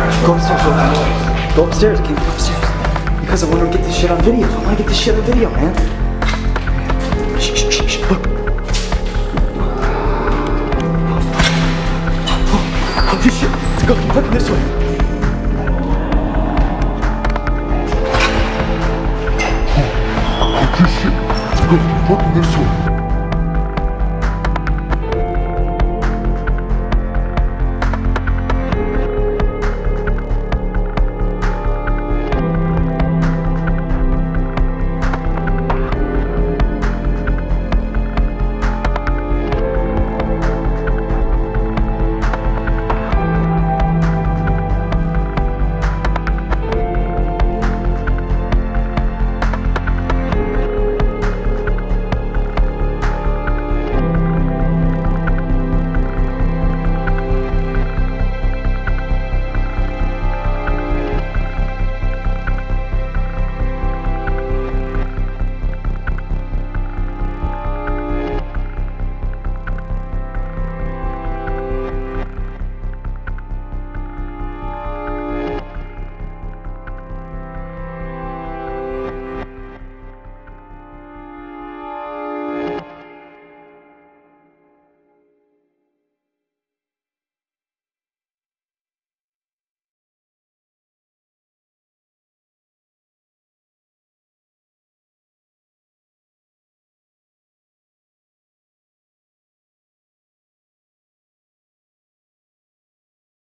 Go upstairs, go upstairs, okay? Go upstairs. Because I want to get this shit on video. I want to get this shit on video, man. Shh, shh, shh, shh. Look. Oh, shit. Let's go. Look this way. Let's go. Look this way.